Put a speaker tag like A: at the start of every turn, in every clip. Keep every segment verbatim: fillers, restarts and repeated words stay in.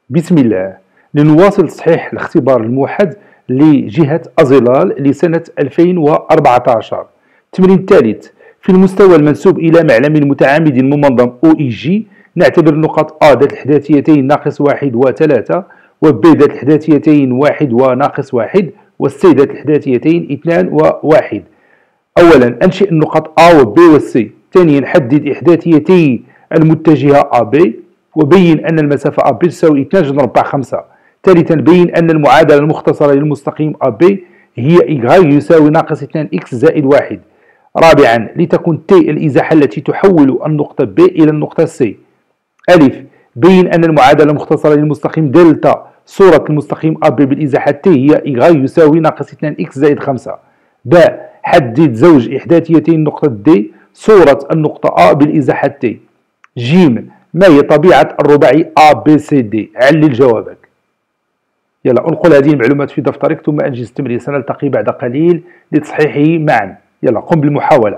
A: بسم الله. لنواصل تصحيح الاختبار الموحد لجهة أزلال لسنة ألفين وأربعة عشر. التمرين الثالث: في المستوى المنسوب إلى معلم متعامد ممنظم أو إي جي نعتبر النقط A ذات الحداثيتين ناقص واحد وثلاثة، و B ذات الحداثيتين واحد وناقص واحد، و C ذات الحداثيتين اثنان وواحد. أولا أنشئ النقط A و B و C. ثانيا حدد إحداثيتي المتجهة A B وبين أن المسافة A B تساوي اثنان جذر مربع خمسة. ثالثا بين أن المعادلة المختصرة للمستقيم A B هي Y يساوي ناقص اثنان إكس زائد واحد. رابعا لتكن T الإزاحة التي تحول النقطة B إلى النقطة C. ألف بين أن المعادلة المختصرة للمستقيم دلتا صورة المستقيم A B بالإزاحة T هي Y يساوي ناقص اثنان إكس زائد خمسة. باء حدد زوج إحداثيتين النقطة D صورة النقطة A بالإزاحة T. جيم ما هي طبيعة الرباعي A B C D؟ علل جوابك. يلا انقل هذه المعلومات في دفترك ثم أنجز التمرين. سنلتقي بعد قليل لتصحيحه معا. يلا قم بالمحاولة.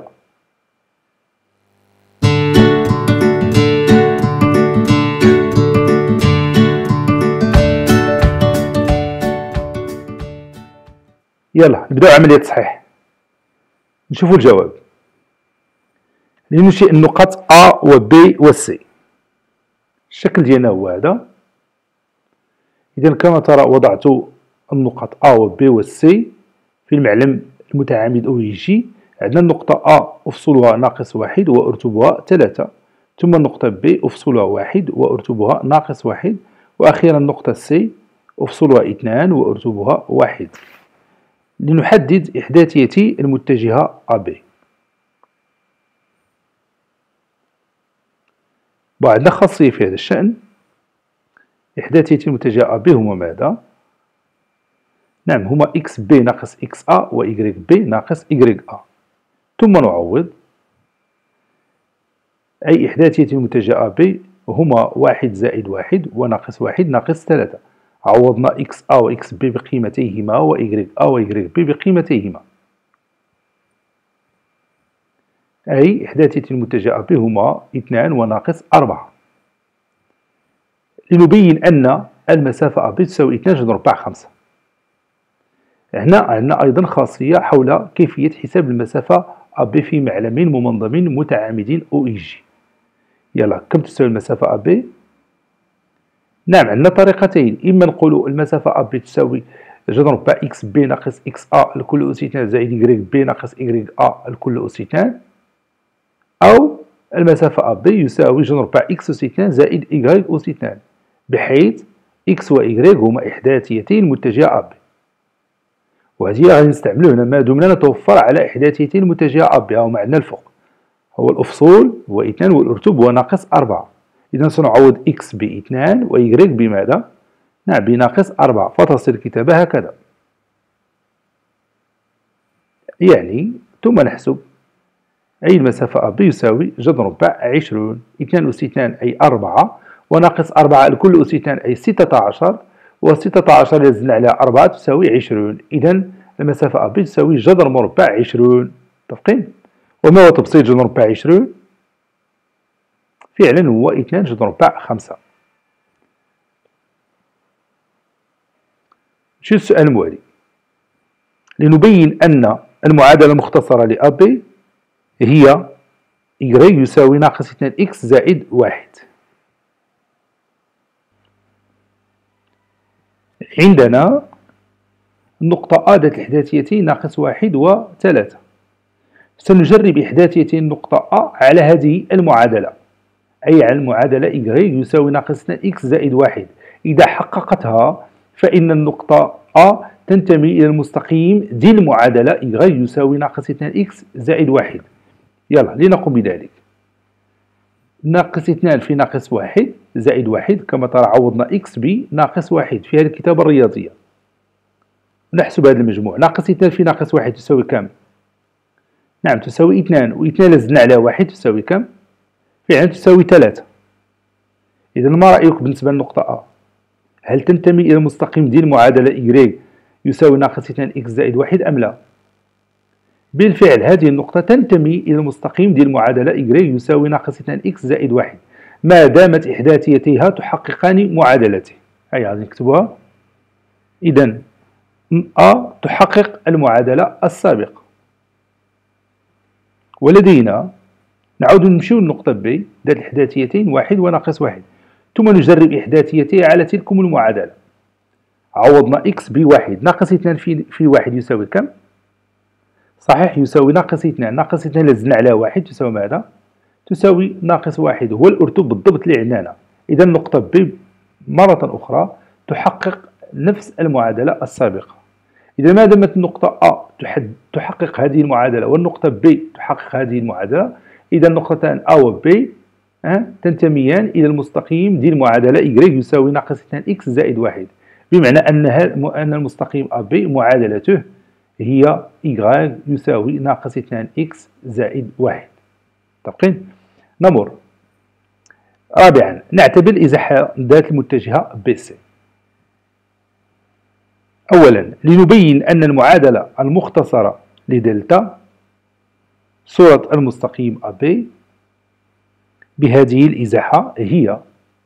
A: يلا نبدأ عملية تصحيح. نشوفوا الجواب. لننشئ النقط A و B و C. الشكل ديالنا هو هذا. إذا كما ترى وضعت النقط A و B و C في المعلم المتعامد أو يجي. عندنا النقطة A أفصلها ناقص واحد وأرتبها ثلاثة، ثم النقطة B أفصلها واحد وأرتبها ناقص واحد، وأخيرا النقطة C أفصلها اثنان وأرتبها واحد. لنحدد إحداثيتي المتجهة A B. وعندنا خاصية في هذا الشأن. إحداثيتي المتجهة A B هما ماذا؟ نعم هما إكس B ناقص إكس A و Y B ناقص Y A. ثم نعوض. أي إحداثيتي المتجهة A B هما واحد زائد واحد وناقص واحد ناقص ثلاثة. عوضنا إكس A و إكس B بقيمتيهما و Y A و Y B بقيمتيهما. أي إحداثيتي المتجهة A B هما اثنان وناقص أربعة. لنبين أن المسافة A B تساوي اثنان جذر مربع خمسة. هنا عندنا أيضا خاصية حول كيفية حساب المسافة A B في معلم ممنظم متعامد أو إي جي. يلا كم تساوي المسافة A B؟ نعم عندنا طريقتين. إما نقول المسافة A B تساوي جذر مربع إكس B ناقص إكس A الكل أس اثنان زائد Y B ناقص Y A الكل أس اثنان، أو المسافة A B يساوي جذر مربع إكس أس اثنان زائد Y أس اثنان، بحيث إكس و Y هما إحداثيتين المتجهة A B. وهذه غادي نستعملو هنا ما دمنا نتوفر على إحداثيتين المتجهة A B. هما عندنا الفوق هو الأفصول هو اثنان والأرتب هو ناقص أربعة. إذا سنعوض إكس باثنان و Y بماذا؟ نعم بناقص أربعة، فتصل الكتابة هكذا. يعني ثم نحسب. أي المسافة A B يساوي جذر مربع عشرون. اثنان أس اثنان أي أربعة وناقص أربعة الكل أس اثنان أي ستة عشر، و ستة عشر إذا زدنا على أربعة تساوي عشرون. إذا المسافة A B تساوي جذر مربع عشرون. متفقين؟ وما هو تبسيط جذر مربع عشرون؟ فعلا هو اثنان جذر مربع خمسة. شو السؤال الموالي؟ لنبين أن المعادلة المختصرة ل A B هي Y يساوي ناقص اثنان إكس زائد واحد. عندنا النقطة A ذات الإحداثيتين ناقص واحد وثلاثة. سنجرب إحداثيتين النقطة A على هذه المعادلة، أي على المعادلة Y يساوي ناقص اثنان إكس زائد واحد. إذا حققتها فإن النقطة A تنتمي إلى المستقيم ذي المعادلة Y يساوي ناقص اثنان إكس زائد واحد. يلا لنقم بذلك. ناقص اثنان في ناقص واحد زائد واحد، كما ترى عوضنا إكس ب ناقص واحد في هذه الكتابة الرياضية. نحسب هذا المجموع. ناقص اثنان في ناقص واحد تساوي كم؟ نعم تساوي اثنان، واثنان لزدنا على واحد تساوي كم؟ فعلا تساوي ثلاثة. إذا ما رأيك بالنسبة للنقطة A؟ هل تنتمي إلى المستقيم ديال المعادلة Y يساوي ناقص اثنان إكس زائد واحد أم لا؟ بالفعل هذه النقطة تنتمي إلى المستقيم ديال المعادلة Y يساوي ناقص اثنان إكس زائد واحد، ما دامت إحداثيتيها تحققان معادلته. هيا غادي نكتبوها. إذا أ تحقق المعادلة السابقة. ولدينا نعود نمشيو للنقطة ب ذات الإحداثيتين واحد وناقص واحد، ثم نجرب إحداثيتها على تلكم المعادلة. عوضنا إكس بواحد، ناقص اثنان في, في واحد يساوي كم؟ صحيح يساوي ناقص اثنان، ناقص اثنان لزنا على واحد تساوي ماذا؟ تساوي ناقص واحد، هو الأرتب بالضبط اللي عندنا هنا. إذا النقطة ب مرة أخرى تحقق نفس المعادلة السابقة. إذا ما دامت النقطة أ تحقق هذه المعادلة والنقطة ب تحقق هذه المعادلة، إذا النقطتان أ و ب تنتميان إلى المستقيم ديال المعادلة y يساوي ناقص اثنان إكس زائد واحد، بمعنى أن أن المستقيم أ ب معادلته هي y يساوي ناقص اثنان إكس زائد واحد. متفقين؟ نمر. رابعا نعتبر الإزاحة ذات المتجهة بي سي. أولا لنبين أن المعادلة المختصرة لدلتا صورة المستقيم أ بي بهذه الإزاحة هي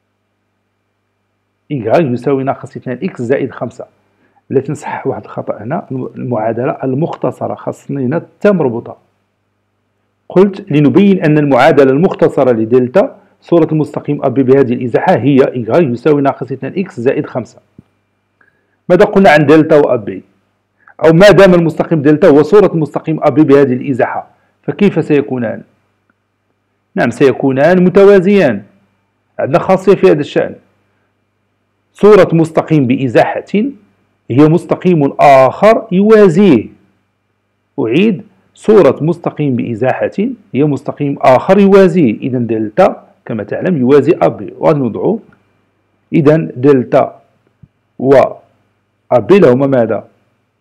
A: y يساوي ناقص اثنان إكس زائد خمسة. التي نصحح واحد الخطأ هنا، المعادلة المختصرة خاصني هنا تا مربوطة. قلت لنبين أن المعادلة المختصرة لدلتا صورة المستقيم أ بي بهذه الإزاحة هي y يساوي ناقص اثنان إكس زائد خمسة. ماذا قلنا عن دلتا و أ بي؟ أو ما دام المستقيم دلتا هو صورة المستقيم أ بي بهذه الإزاحة، فكيف سيكونان؟ نعم سيكونان متوازيان. عندنا خاصية في هذا الشأن. صورة مستقيم بإزاحة هي مستقيم آخر يوازيه. أعيد، صورة مستقيم بإزاحة هي مستقيم آخر يوازيه. إذا دلتا كما تعلم يوازي أ بي، وغادي نوضعو. إذا دلتا و أ بي لهما ماذا؟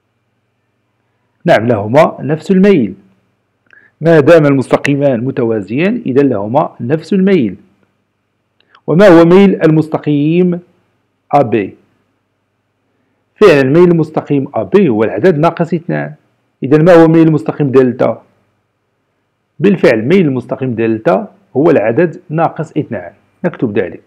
A: نعم لهما نفس الميل. ما دام المستقيمان متوازيان إذا لهما نفس الميل. وما هو ميل المستقيم أ بي؟ فعلا ميل المستقيم أ بي هو العدد ناقص اثنان. إذا ما هو ميل المستقيم دلتا؟ بالفعل ميل المستقيم دلتا هو العدد ناقص اثنان. نكتب ذلك.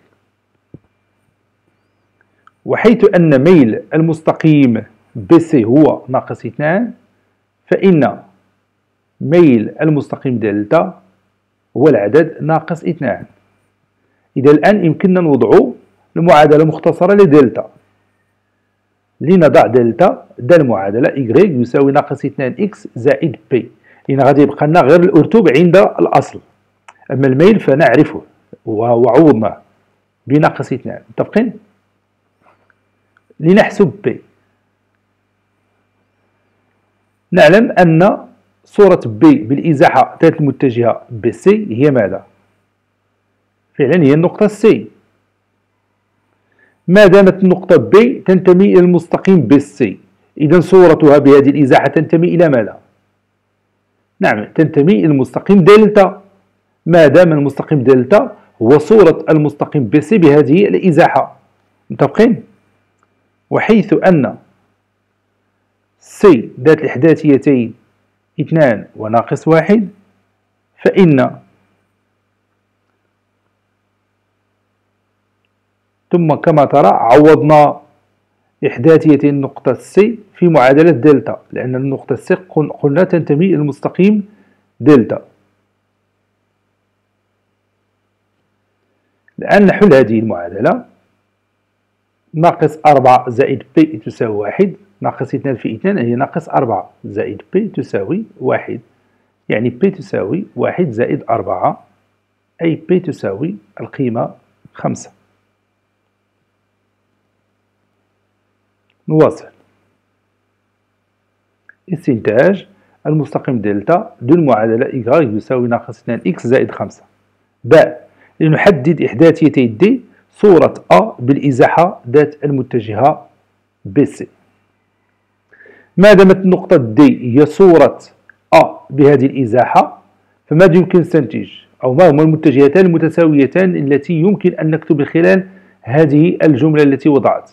A: وحيث أن ميل المستقيم بي سي هو ناقص اثنان، فإن ميل المستقيم دلتا هو العدد ناقص اثنان. إذا الآن يمكننا نوضع المعادلة المختصرة لدلتا. لنضع دلتا دا المعادلة y يساوي ناقص اثنان إكس زائد بي، لأن غادي يبقى لنا غير الأرتب عند الأصل، أما الميل فنعرفه وعوضناه بناقص اثنان. متفقين؟ لنحسب بي. نعلم أن صورة بي بالإزاحة ذات المتجهة بي سي هي ماذا؟ فعلا هي النقطة سي. ما دامت النقطة بي تنتمي إلى المستقيم بي سي، إذا صورتها بهذه الإزاحة تنتمي إلى ماذا؟ نعم تنتمي إلى المستقيم دلتا. ما دام المستقيم دلتا هو صورة المستقيم بي سي بهذه الإزاحة. متفقين؟ وحيث أن سي ذات الإحداثيتين اثنان وناقص واحد، فإن ثم كما ترى عوضنا إحداثيتين النقطة سي في معادلة دلتا، لأن النقطة سي قلنا تنتمي إلى المستقيم دلتا. الآن نحل هذه المعادلة. ناقص أربعة زائد بي تساوي واحد، ناقص اثنان في اثنان هي ناقص أربعة زائد بي تساوي واحد، يعني بي تساوي واحد زائد أربعة، أي بي تساوي القيمة خمسة. نواصل. استنتاج المستقيم دلتا دو المعادلة y يساوي ناقص اثنان إكس زائد خمسة. باء لنحدد إحداثيتي دي صورة أ بالإزاحة ذات المتجهة بي سي. ما دامت النقطة دي هي صورة أ بهذه الإزاحة، فماذا يمكن نستنتج؟ أو ما هما المتجهتان المتساويتان التي يمكن أن نكتب من خلال هذه الجملة التي وضعت؟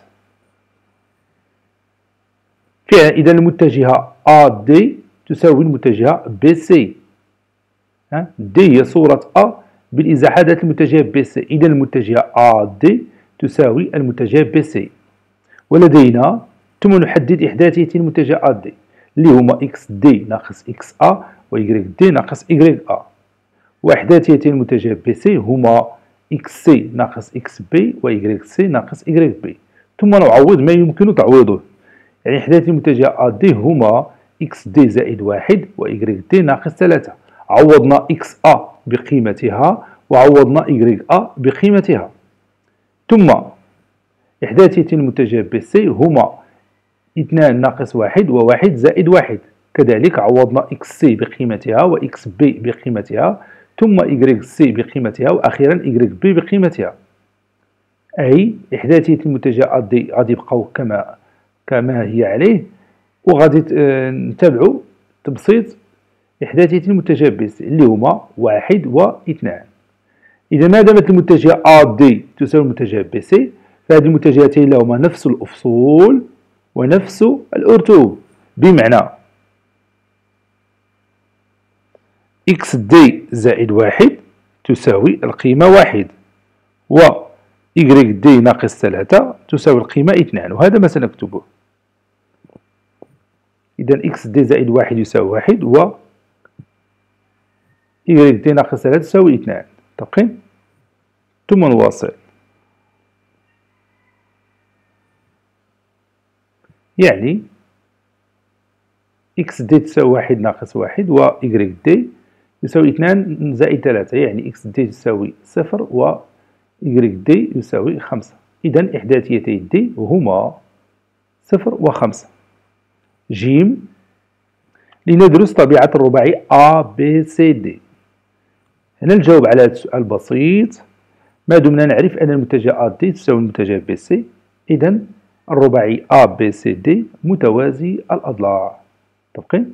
A: فعلا إذا المتجهة أ دي تساوي المتجهة بي سي. دي هي صورة أ بالإزاحة ذات المتجهة بي سي، إذا المتجهة أ دي تساوي المتجهة بي سي. ولدينا ثم نحدد إحداثية المنتجات دي اللي هما إكس دي ناقص إكس أ و إكغيك دي ناقص إكغيك أ، وإحداثية المنتجات بي سي هما إكس سي ناقص إكس بي و إكغيك سي ناقص إكغيك بي، ثم نعوض ما يمكن تعويضه. يعني إحداثية المنتجات أ دي هما إكس دي زائد واحد و إكغيك دي ناقص ثلاثة، عوضنا إكس أ بقيمتها وعوضنا إكغيك أ بقيمتها. ثم إحداثية المنتجات بي سي هما اثنان ناقص واحد و واحد زائد واحد، كذلك عوضنا إكس سي بقيمتها و إكس بي بقيمتها ثم إكغيك سي بقيمتها وأخيرا إكغيك بي بقيمتها. أي إحداثية المنتجات دي غادي يبقاو كما كما هي عليه، وغادي نتابعوا تبسيط إحداثية المنتجات بي سي اللي هما واحد و اثنان. إذا ما دامت المنتجات أ دي تساوي المنتجات بي سي، فهذه المنتجاتين لهما نفس الأفصول ونفس الأرتوب، بمعنى إكس دي زائد واحد تساوي القيمة واحد و إكغيك دي ناقص ثلاثة تساوي القيمة اثنان، وهذا ما سنكتبه. إذا إكس دي زائد واحد يساوي واحد و إكغيك دي ناقص ثلاثة تساوي اثنان. متفقين؟ ثم نواصل. يعني إكس دي تساوي واحد ناقص واحد و إكغيك دي يساوي اثنان زائد ثلاثة، يعني إكس دي تساوي صفر و إكغيك دي يساوي خمسة. إذا إحداثيتي دي هما صفر و خمسة. جيم، لندرس طبيعة الرباعي A B C D. هنا نجاوب على هذا السؤال بسيط. ما دمنا نعرف أن المنتجات دي تساوي المنتجات بي سي، إذا الرباعي A B C D متوازي الأضلاع. متفقين؟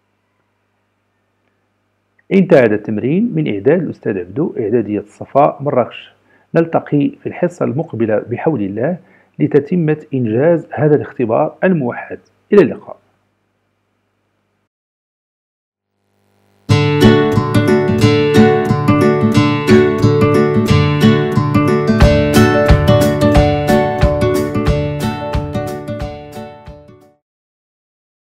A: انتهى هذا التمرين من إعداد الأستاذ عبدو، إعدادية الصفاء مراكش. نلتقي في الحصة المقبلة بحول الله لتتمة إنجاز هذا الاختبار الموحد. إلى اللقاء.